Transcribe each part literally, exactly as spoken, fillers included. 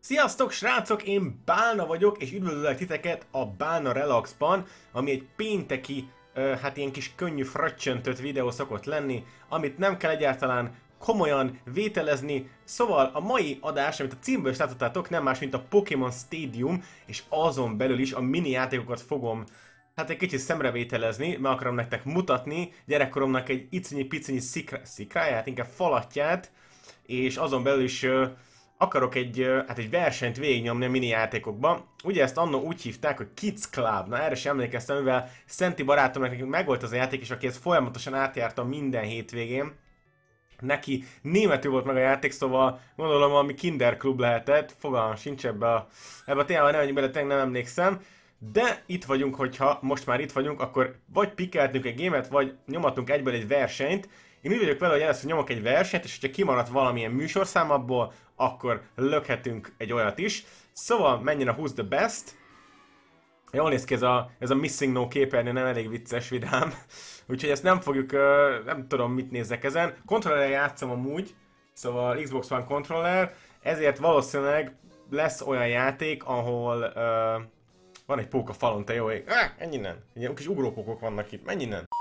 Sziasztok srácok, én Bálna vagyok, és üdvözöllek titeket a Bálna Relaxban, ami egy pénteki, uh, hát ilyen kis könnyű fröccsöntött videó szokott lenni, amit nem kell egyáltalán komolyan vételezni. Szóval a mai adás, amit a címből is láthattátok, nem más, mint a Pokémon Stadium, és azon belül is a mini játékokat fogom hát egy kicsit szemrevételezni, meg akarom nektek mutatni gyerekkoromnak egy icinyi-picinyi szikra, szikráját, inkább falatját, és azon belül is uh, akarok egy, hát egy versenyt végignyomni a mini játékokban. Ugye ezt annó úgy hívták, hogy Kids Club. Na erre sem emlékeztem, mivel Szenti barátomnak megvolt az a játék, és aki ezt folyamatosan átjárta minden hétvégén. Neki németül volt meg a játék, szóval gondolom valami Kinder Club lehetett. Fogalmam sincs ebbe a, ebbe a témában, nem menjünk bele, tényleg nem emlékszem. De itt vagyunk, hogyha most már itt vagyunk, akkor vagy pikeltünk egy gémet, vagy nyomatunk egyből egy versenyt. Én úgy vagyok vele, hogy először nyomok egy versenyt, és hogyha kimaradt valamilyen műsorszám abból, akkor lökhetünk egy olyat is. Szóval menjen a Who's the Best. Jól néz ki ez a, ez a Missing No képernyő, nem elég vicces, vidám. Úgyhogy ezt nem fogjuk, nem tudom mit nézzek ezen. Kontrollerrel játszom amúgy, szóval Xbox One controller, ezért valószínűleg lesz olyan játék, ahol uh, van egy pók a falon, te jó ég. Ah, menj innen! Ilyen kis ugrópókok vannak itt, menj innen!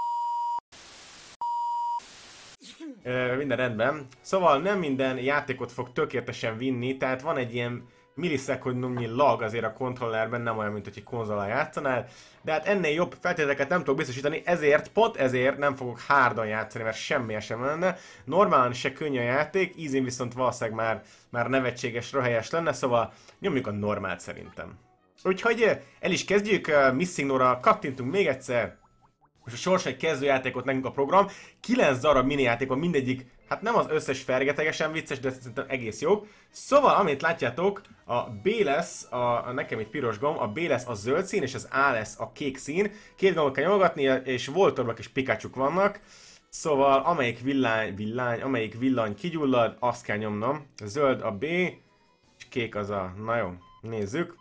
Uh, minden rendben. Szóval nem minden játékot fog tökéletesen vinni, tehát van egy ilyen millisekundumnyi lag azért a kontrollerben, nem olyan, mint hogy egy konzolán játszanál, de hát ennél jobb feltételeket nem tudok biztosítani, ezért, pont ezért nem fogok hardon játszani, mert semmi sem lenne. Normálon se könnyű a játék, easy viszont valószínűleg már, már nevetséges, röhelyes lenne, szóval nyomjuk a normált szerintem. Úgyhogy el is kezdjük, Missing No-ra kattintunk még egyszer. Most a sors egy kezdőjátékot nekünk a program. kilenc darab mini játék van, mindegyik, hát nem az összes fergetegesen vicces, de szerintem egész jó. Szóval, amit látjátok, a B lesz, a, a nekem egy piros gomb, a B lesz a zöld szín, és az A lesz a kék szín. Két gombot kell nyomogatni, és Voltorbak és Pikachuk vannak. Szóval, amelyik villány, villány, amelyik villany kigyullad, azt kell nyomnom. A zöld a B, és kék az a... Na jó, nézzük.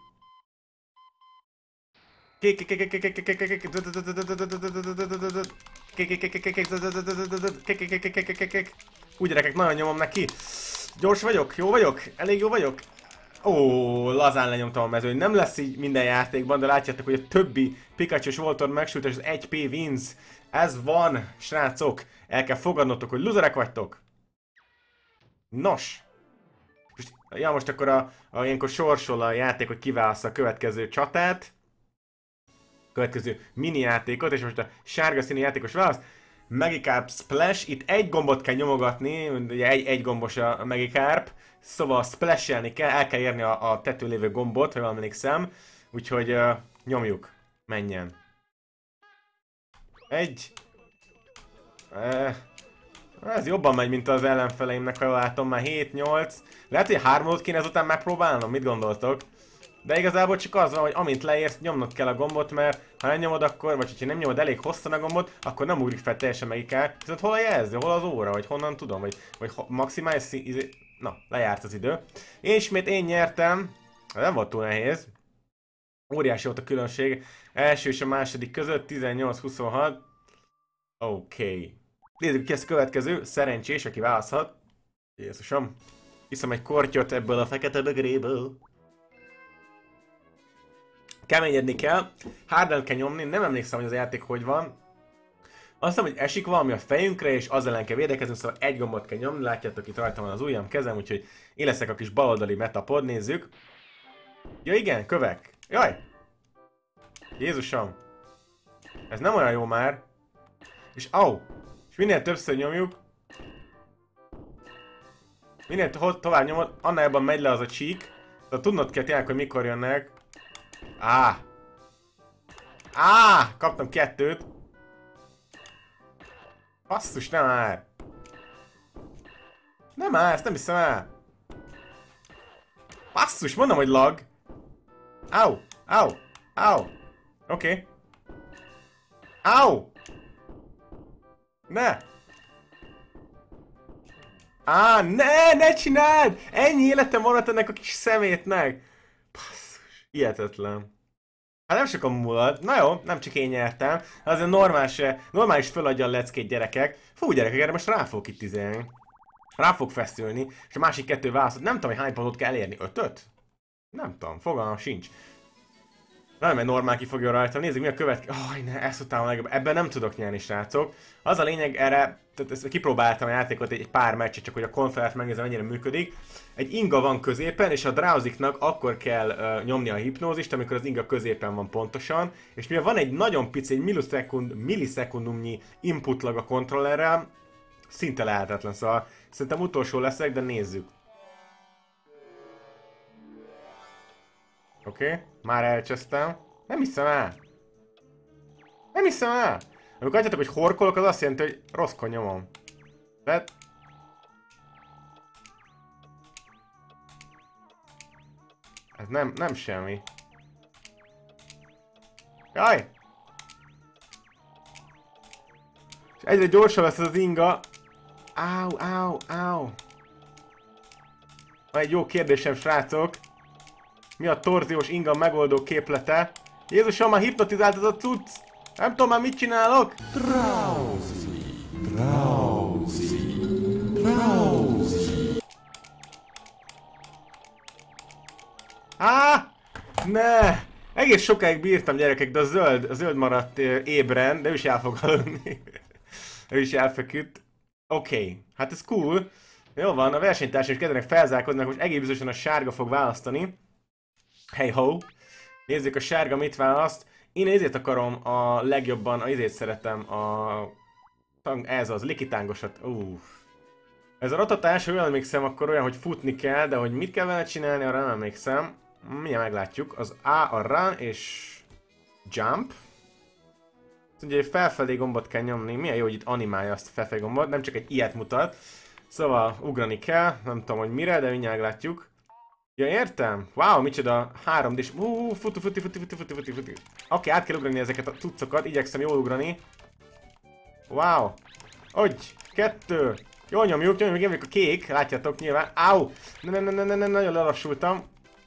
Úgy gyerekek, nagyon nyomom neki. Gyors vagyok, jó vagyok, elég jó vagyok. Ó, lazán lenyomtam a mezőn. Nem lesz így minden játékban, de látjátok, hogy a többi Pikachu és Voltorb megsült, és az egy P wins. Ez van, srácok. El kell fogadnotok, hogy luzerek vagytok. Nos. Ja, most akkor a, a ilyenkor sorsol a játék, hogy kiválassza a következő csatát. Következő mini játékot, és most a sárga színű játékos válasz. Magikarp Splash, itt egy gombot kell nyomogatni, ugye egy, egy gombos a Magikarp, szóval splashelni kell, el kell érni a, a tetőn lévő gombot, ha jól emlékszem, úgyhogy uh, nyomjuk, menjen. Egy. Uh, ez jobban megy, mint az ellenfeleimnek, ha jól látom, már hét nyolc. Lehet, hogy hármat kéne ezután megpróbálnom, mit gondoltok? De igazából csak az van, hogy amint leérsz, nyomnod kell a gombot, mert ha nem nyomod akkor, vagy ha nem nyomod elég hosszan a gombot, akkor nem ugrik fel teljesen Magikarp. Viszont hol a jelző, hol az óra, vagy honnan tudom, vagy, vagy maximális szí... Na, lejárt az idő. És ismét én nyertem, nem volt túl nehéz. Óriási volt a különbség. Első és a második között, tizennyolc huszonhat. Oké. Okay. Nézzük ki ezt a következő, szerencsés, aki választhat. Jézusom. Iszom egy kortyot ebből a fekete bögréből. Keményedni kell, harden kell nyomni, nem emlékszem, hogy az a játék hogy van. Azt hiszem, hogy esik valami a fejünkre, és az ellen kell védekezni, szóval egy gombot kell nyomni, látjátok, itt rajta van az ujjam, kezem, úgyhogy én leszek a kis baloldali metapod, nézzük. Ja igen, kövek. Jaj! Jézusom! Ez nem olyan jó már. És au! És minél többször nyomjuk, minél to tovább nyomod, annál jobban megy le az a csík. De tudnod kell tényleg, hogy mikor jönnek. Á! Á! Kaptam kettőt! Basszus, nem már! Nem már, ezt nem hiszem el! Basszus, mondom, hogy lag! Au! Au! Au! Oké. Okay. Au! Ne! Á, ne! Ne csináld! Ennyi életem maradt ennek a kis szemétnek! Basszus, hihetetlen. Hát nem sokan múlott. Na jó, nem csak én nyertem. Azért normális, normális föladja a leckét, gyerekek. Fú, gyerekek, erre most rá fogok itt izélni. Rá fog feszülni, és a másik kettő választott. Nem tudom, hogy hány pontot kell elérni. Ötöt? Nem tudom, fogalmam sincs. Nem, mert normál ki fogja rajtam. Nézzük, mi a következő. Oh, ne, ezt utálom legjobb. Ebben nem tudok nyerni, srácok. Az a lényeg, erre, tehát ezt kipróbáltam a játékot egy, egy pár meccset, csak hogy a kontrollert megnézem, mennyire működik. Egy inga van középen, és a drowsiknak akkor kell uh, nyomni a hipnózist, amikor az inga középen van pontosan. És mivel van egy nagyon pici, egy millisekund, millisekundumnyi inputlag a kontrollerrel, szinte lehetetlen, szóval szerintem utolsó leszek, de nézzük. Oké, okay, már elcsesztem. Nem hiszem el. Nem hiszem el. Amikor adjátok, hogy horkolok, az azt jelenti, hogy rosszkor nyomom. De... Ez nem, nem semmi. Jaj! És egyre gyorsabb lesz ez az inga. Áu, áu, áu. Van egy jó kérdésem, srácok. Mi a torziós inga megoldó képlete? Jézusom, már hipnotizált ez a cucc! Nem tudom már mit csinálok! Drowsy, drowsy, drowsy. Á! Ne! Egész sokáig bírtam, gyerekek, de a zöld, a zöld maradt ébren, de ő is el fog halni. Ő is elfeküdt. Oké, okay. Hát ez cool. Jó van, a versenytársak is kezdenek felzárkodni, most egész biztosan a sárga fog választani. Hey ho! Nézzük, a sárga mit választ. Én ezért akarom a legjobban, a ezért szeretem a... Ez az, likitángosat. Uff. Ez a rotatás, ha jól emlékszem, akkor olyan, hogy futni kell, de hogy mit kell vele csinálni, arra nem emlékszem. Mindjárt meglátjuk. Az A a run és... Jump. Ugye egy felfelé gombot kell nyomni. Milyen jó, hogy itt animálja azt a felfelé gombot, nem csak egy ilyet mutat. Szóval ugrani kell, nem tudom, hogy mire, de mindjárt látjuk. Ja, értem? Wow, micsoda három dés. Uuuuh, futi, futi, futi, futi, futi, futi, futi. Oké, okay, át kell ugrani ezeket a cuccokat, igyekszem jól ugrani. Wow. Egy, kettő. Jól nyomjuk, nyomjuk, nyomjuk a kék, látjátok nyilván. Áú! Ne, ne, ne, ne, ne, nagyon lelassultam.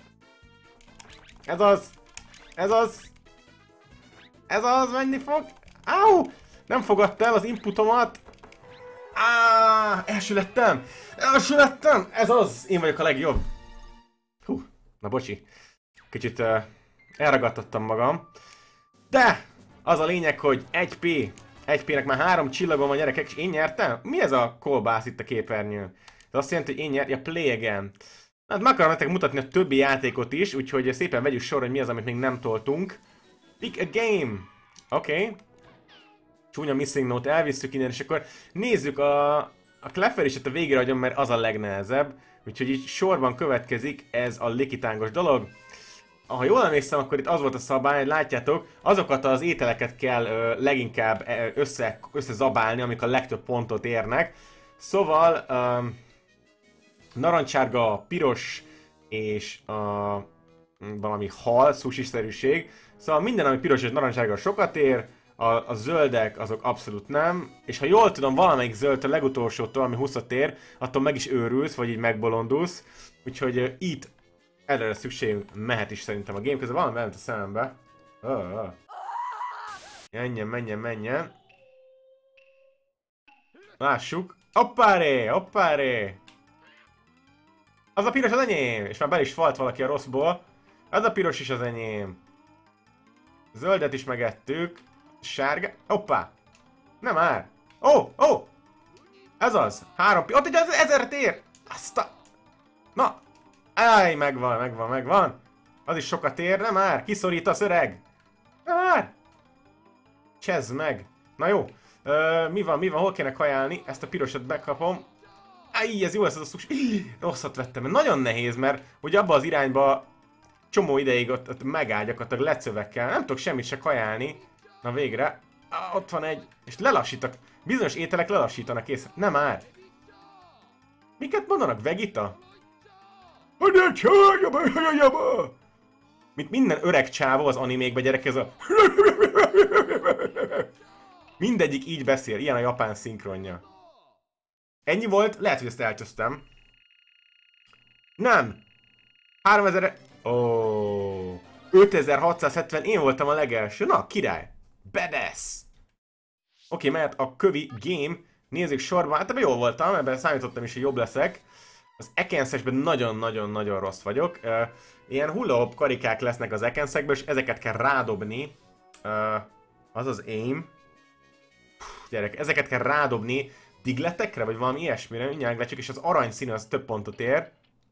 Ez az. Ez az. Ez az, menni fog. Áú! Nem fogadta el az inputomat. Áááá, első lettem. Első lettem. Ez az. Én vagyok a legjobb. Hú, na bocsi. Kicsit uh, elragadtattam magam. De az a lényeg, hogy egy pé. egy pének már három csillagom van, gyerekek, és én nyertem? Mi ez a kolbász itt a képernyőn? Ez azt jelenti, hogy én nyertem. Ja, play again. Hát meg akarom nektek mutatni a többi játékot is, úgyhogy szépen vegyük sorra, hogy mi az, amit még nem toltunk. Pick a game. Oké. Okay. Csúnya missing note, elvisszük innen, és akkor nézzük a... A Clefairy-et a végére adjam, mert az a legnehezebb. Úgyhogy így sorban következik ez a likitángos dolog. Ha jól emlékszem, akkor itt az volt a szabály, látjátok, azokat az ételeket kell ö, leginkább össze, összezabálni, amik a legtöbb pontot érnek. Szóval ö, narancsárga, piros és a, valami hal, sushi-szerűség. Szóval minden, ami piros és narancsárga sokat ér, a, a zöldek azok abszolút nem. És ha jól tudom, valamelyik zöld a legutolsótól, ami húszat ér, attól meg is őrülsz, vagy így megbolondulsz. Úgyhogy uh, itt erre szükségünk mehet is szerintem a game, közben valami bement a szemembe. Oh, oh. Menjen, menjen, menjen. Lássuk. Hoppáré, hoppáré. Az a piros az enyém! És már bel is falt valaki a rosszból. Az a piros is az enyém. Zöldet is megettük. Sárga. Hoppá! Nem már! Ó! Oh, ó! Oh. Ez az! Három pi... Ott egy az ezeret ér! Azt a... Na! Áj, megvan, megvan, megvan! Az is sokat ér, nem már? Kiszorítasz, öreg! Nem már! Csezd meg! Na jó! Ö, mi van, mi van? Hol kéne kajálni? Ezt a pirosat bekapom. Áj, ez jó lesz az a sushi. Rosszat vettem, mert nagyon nehéz, mert ugye abba az irányba csomó ideig ott, ott megáll gyakorlatilag lecövekkel. Nem tudok semmit se kajálni. Na végre. Ah, ott van egy. És lelassítak. Bizonyos ételek lelassítanak észre. Nem már. Miket mondanak? Vegita? Mint minden öreg csávó az animékbe, gyerek, ez a... Mindegyik így beszél. Ilyen a japán szinkronja. Ennyi volt? Lehet, hogy ezt elcsöztem. Nem! háromezer... Ó, oh. ötezer-hatszázhetven, én voltam a legelső. Na, király! Badass! Oké, okay, mehet a kövi game. Nézzük sorban. Hát ebben jól voltam, ebben számítottam is, hogy jobb leszek. Az Ekenszesben nagyon-nagyon-nagyon rossz vagyok. Uh, ilyen hula-hop karikák lesznek az Ekenszekből, és ezeket kell rádobni. Uh, az az aim. Puh, gyerek, ezeket kell rádobni digletekre, vagy valami ilyesmire. Mindjárt megvetjük, és az aranyszínű az több pontot ér.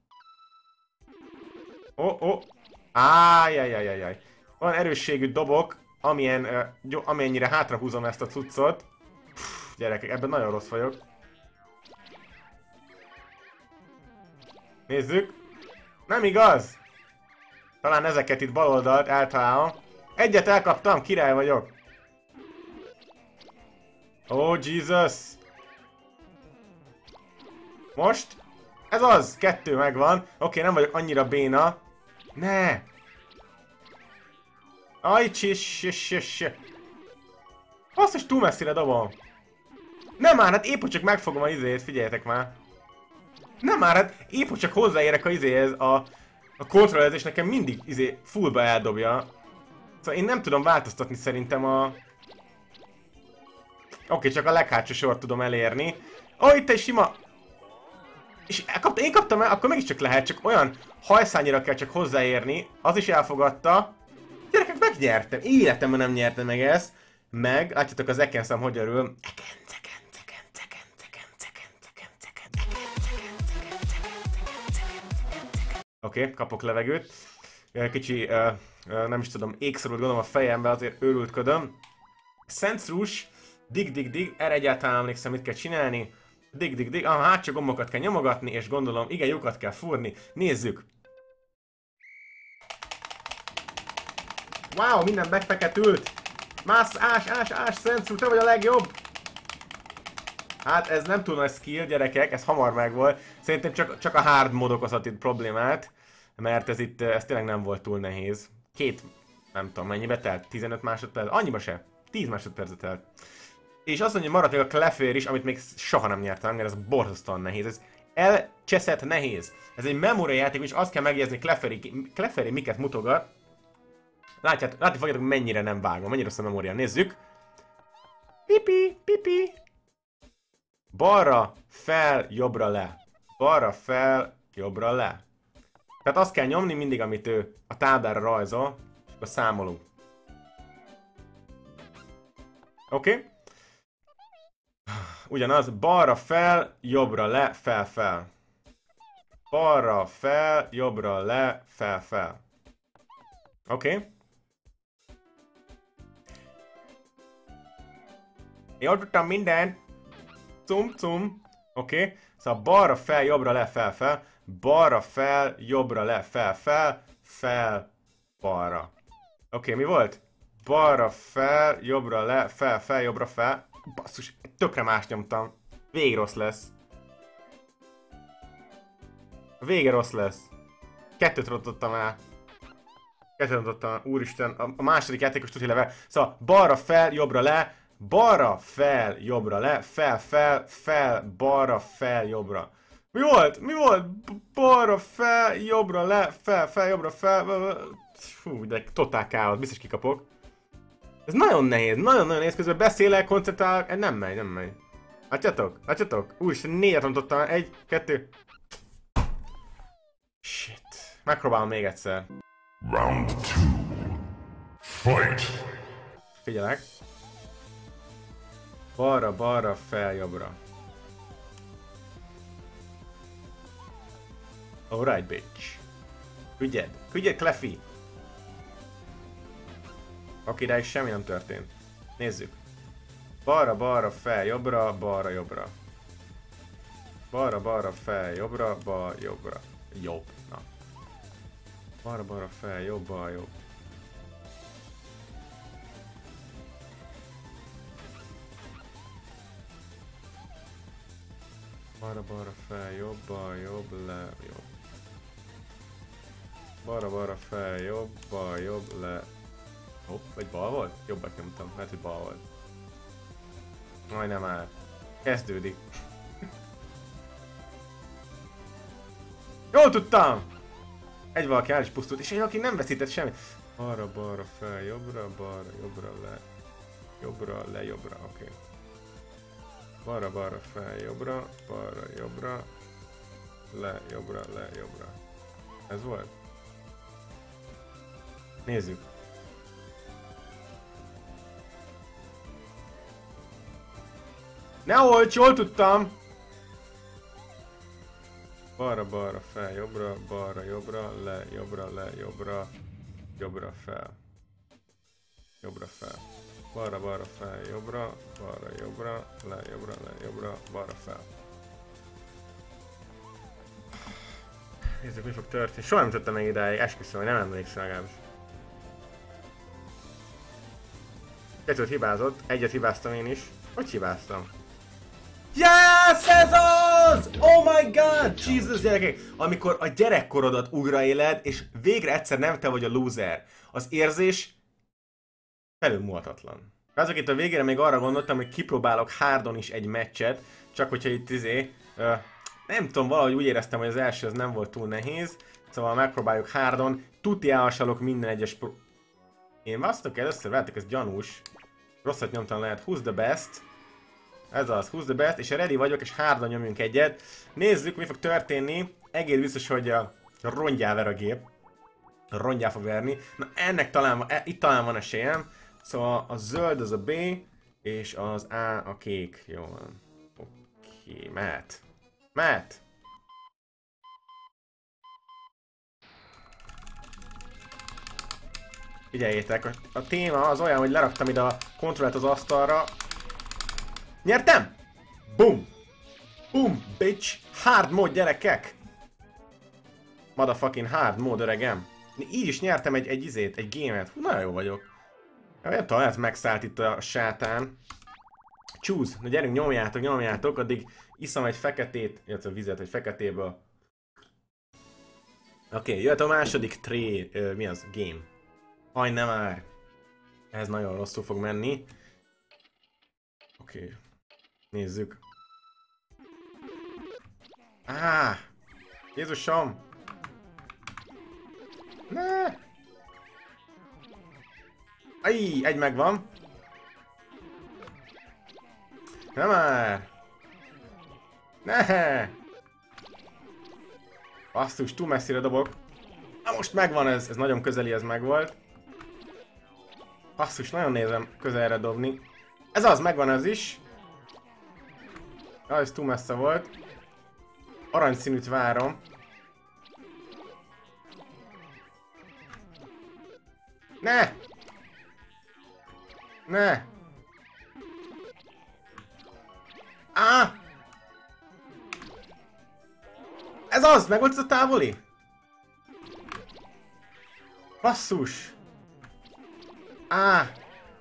Ó, oh, ó. Oh. Ájjajjajjaj. Olyan erősségű dobok, amilyen, uh, amennyire hátrahúzom ezt a cuccot. Puh, gyerekek, ebben nagyon rossz vagyok. Nézzük. Nem igaz! Talán ezeket itt baloldalt eltalálom. Egyet elkaptam, király vagyok. Oh, Jesus! Most? Ez az! Kettő megvan. Oké, okay, nem vagyok annyira béna. Ne! Aj, csis, csis, csis. Azt is túl messzire dobom. Nem már, hát épp csak megfogom a izét, figyeljetek már. Nem már, hát épp hogy csak hozzáérek a izéhez, a, a kontrollerezés nekem mindig izé fullba eldobja. Szóval én nem tudom változtatni szerintem a... Oké, okay, csak a leghátsó sort tudom elérni. Ó, oh, itt egy sima... És elkapta, én kaptam el, akkor mégiscsak lehet, csak olyan hajszányira kell csak hozzáérni. Az is elfogadta. Gyerekek, megnyertem. Életemben nem nyertem meg ezt. Meg, látjátok az Ekenszem hogy örül. Oké, okay, kapok levegőt. Kicsi, uh, uh, nem is tudom, égszorult gondolom a fejembe, azért őrültködöm. Szentrus, dig, dig, dig, erre egyáltalán emlékszem, mit kell csinálni. Dig, dig, dig, a hátsó gombokat kell nyomogatni, és gondolom, igen, lyukat kell fúrni. Nézzük! Wow, minden megfeketült! Mász, ás, ás, ás, Szentrus, te vagy a legjobb! Hát ez nem túl nagy skill, gyerekek, ez hamar megvolt. Szerintem csak, csak a hard mod okozhat itt problémát, mert ez itt, ez tényleg nem volt túl nehéz. Két, nem tudom mennyibe telt, tizenöt másodperc, annyiba se, tíz másodpercet telt. És azt mondja, hogy maradt még a Clefairy is, amit még soha nem nyertem, mert ez borzasztóan nehéz. Ez elcseszett nehéz. Ez egy memory játék, és azt kell megjegyezni, Clefairy, Clefairy miket mutogat. Látjátok, látni fogjátok, mennyire nem vágom, mennyire rossz a memória. Nézzük. Pipi, pipi. Balra, fel, jobbra, le. Balra, fel, jobbra, le. Tehát azt kell nyomni mindig, amit ő a táblára rajzol, és akkor számolunk. Oké? Okay. Ugyanaz, balra, fel, jobbra, le, fel, fel. Balra, fel, jobbra, le, fel, fel. Oké? Okay. Jól tudtam mindent. Cum, cum. Oké. Okay. Szóval balra, fel, jobbra, le, fel, fel. Balra, fel, jobbra, le, fel, fel. Fel, balra. Oké, okay, mi volt? Balra, fel, jobbra, le, fel, fel, jobbra, fel. Basszus, tökre más nyomtam. Végig rossz lesz. Vége rossz lesz. Kettőt rontottam el. Kettőt rontottam el. Úristen, a, a második játékos tudja level. Szóval balra, fel, jobbra, le. Balra, fel, jobbra, le. Fel, fel, fel, balra, fel, jobbra. Mi volt? Mi volt? Balra, fel, jobbra, le. Fel, fel, jobbra, fel. Fú, de totál káosz. Biztos kikapok. Ez nagyon nehéz, nagyon-nagyon nehéz, közben beszélek, koncentrálok, nem megy, nem megy. Látjátok? Látjátok? Úristen, négyet rontottam, egy, kettő. Shit. Megpróbálom még egyszer. Round two. Fight! Figyelek. Balra, balra, fel, jobbra. Alright, bitch. Küldjed, küldjed, Cleffy! Oké, de is semmi nem történt. Nézzük. Balra, balra, fel, jobbra, balra, jobbra. Balra, balra, fel, jobbra, bal, jobbra. Jobb. Na. Balra, balra, fel, jobb, bal, jobb. Balra, balra, fel, jobb, bal, jobb, le, jobb. Balra, balra, fel, jobb, bal, jobb, le. Hopp, vagy bal volt? Jobbat nyomtam, lehet, hogy bal volt. Majdnem már. Kezdődik. Jól tudtam! Egy valaki el is pusztult, és egy valaki nem veszített semmit. Balra, balra, fel, jobbra, balra, jobbra, le. Jobbra, le, jobbra, oké. Okay. Balra, balra, fel, jobbra, balra, jobbra. le, jobbra, le, jobbra. Ez volt? Nézzük. Ne olcs, jól tudtam! Balra, balra, fel, jobbra, balra, jobbra, le, jobbra, le, jobbra, jobbra, fel. Jobbra, fel. Balra, balra, fel, jobbra, balra, jobbra, le, jobbra, le, jobbra, balra, fel. Nézzük, mi fog történni. Soha nem tettem meg idáig, esküszöm, hogy nem emlékszem legalábbis. Kettőt hibázott, egyet hibáztam én is. Hogy hibáztam? Yes, ez az! Oh my god! Jesus, gyerekek! Amikor a gyerekkorodat újraéled, és végre egyszer nem te vagy a loser. Az érzés felülmúlhatatlan. Azok itt a végére még arra gondoltam, hogy kipróbálok hardon is egy meccset, csak hogyha itt izé... Uh, nem tudom, valahogy úgy éreztem, hogy az első az nem volt túl nehéz. Szóval megpróbáljuk hardon. Tuti elhasalok minden egyes pro... Én választok először, várjátok, ez gyanús. Rosszat nyomtam, lehet. Who's the best? Ez az, who's the best, és ready vagyok, és hardon nyomjunk egyet. Nézzük, mi fog történni. Egész biztos, hogy a rongyá ver a gép. Rongyá fog verni. Na ennek talán, e, itt talán van esélyem. Szóval a zöld az a B, és az A a kék. Jó van. Oké, okay, mehet. Mehet. Figyeljétek, a, a téma az olyan, hogy leraktam ide a kontrollt az asztalra. Nyertem! Boom! Boom, bitch! Hard mód, gyerekek! Motherfucking hard mód, öregem. Így is nyertem egy, egy izét, egy gémet. Hú, nagyon jó vagyok. Nem tudom, lehet megszállt itt a sátán. Choose! Na gyerünk, nyomjátok, nyomjátok, addig iszom egy feketét, illetve a vizet egy feketéből. Oké, okay, jöhet a második tré... Uh, mi az? Game. Aj, nem már! Ez nagyon rosszul fog menni. Oké. Okay. Nézzük. Áh! Jézusom! Ne! Aj, egy megvan. Nem már! Ne! Basszus, túl messzire dobok. Na most megvan ez, ez nagyon közeli, ez megvolt. Basszus, nagyon nézem közelre dobni. Ez az, megvan ez is. Ja, ez túl messze volt. Aranyszínűt várom. Ne! Ne! Á! Ez az! Meg volt ez a távoli? Basszus! Á!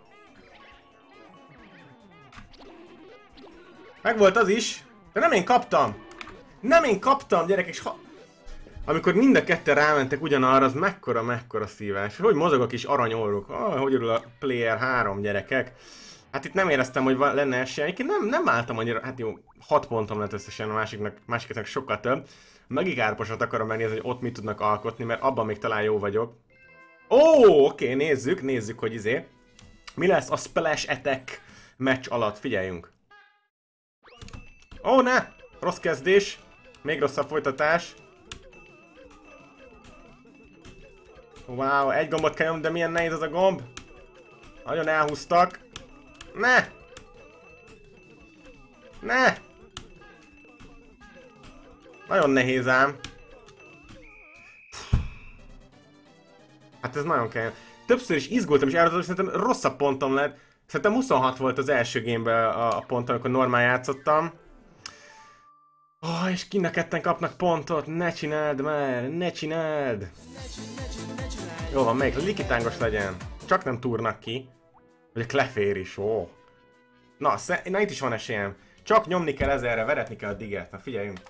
Meg volt az is, de nem én kaptam! Nem én kaptam, gyerekek, és ha... Amikor mind a ketten rámentek ugyanarra, az mekkora, mekkora szívás. Hogy mozog a kis aranyóruk? Oh, hogy örül a player három, gyerekek. Hát itt nem éreztem, hogy lenne esély. Egyébként nem, nem álltam annyira, hát jó, hat pontom lett összesen, a másiknak, másiknak sokkal több. Megig árposat akarom megnézni, hogy ott mit tudnak alkotni, mert abban még talán jó vagyok. Ó, oké, nézzük, nézzük, hogy izé. Mi lesz a Splash Attack meccs alatt, figyeljünk. Ó, ne! Rossz kezdés. Még rosszabb folytatás. Wow, egy gombot kell nyomni, de milyen nehéz az a gomb. Nagyon elhúztak. Ne! Ne! Nagyon nehéz ám. Hát ez nagyon kell. Többször is izgultam és elrottam, szerintem rosszabb pontom lett. Szerintem huszonhat volt az első gameben a, a pont, amikor normál játszottam. Oh, és kint a ketten kapnak pontot, ne csináld már, ne csináld! Jó van, melyik likitángos legyen. Csak nem túrnak ki. Vagy a klefér is, ó. Na, na, itt is van esélyem. Csak nyomni kell ezerre, veretni kell a diget. Na figyeljünk.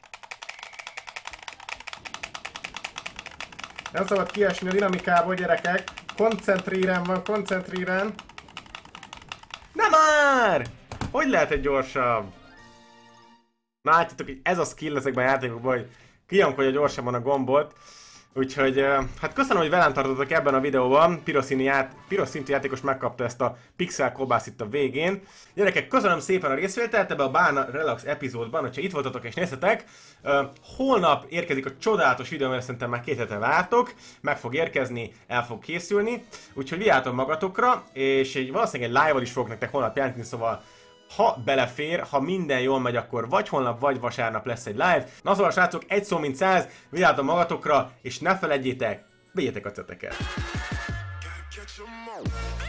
Nem szabad kiesni a dinamikából, gyerekek. Koncentrírán van, koncentrírán. Nem már! Hogy lehet egy gyorsabb? Na látjátok, hogy ez a skill ezekben a játékokban, hogy kinyomkodja gyorsabban a gombot. Úgyhogy, hát köszönöm, hogy velem tartottatok ebben a videóban. Piros, ját, piros szintű játékos megkapta ezt a pixel kobászt itt a végén. Gyerekek, köszönöm szépen a részvételt ebbe a Bána Relax epizódban, hogyha itt voltatok és néztetek. Uh, holnap érkezik a csodálatos videó, mert szerintem már két hete vártok. Meg fog érkezni, el fog készülni. Úgyhogy vigyázzatok magatokra, és egy, valószínűleg egy live-val is fogok nektek holnap jelenteni, szóval ha belefér, ha minden jól megy, akkor vagy holnap, vagy vasárnap lesz egy live. Na szóval srácok, egy szó mint száz, vigyázzatok magatokra, és ne felejtjétek, vigyetek a ceteket!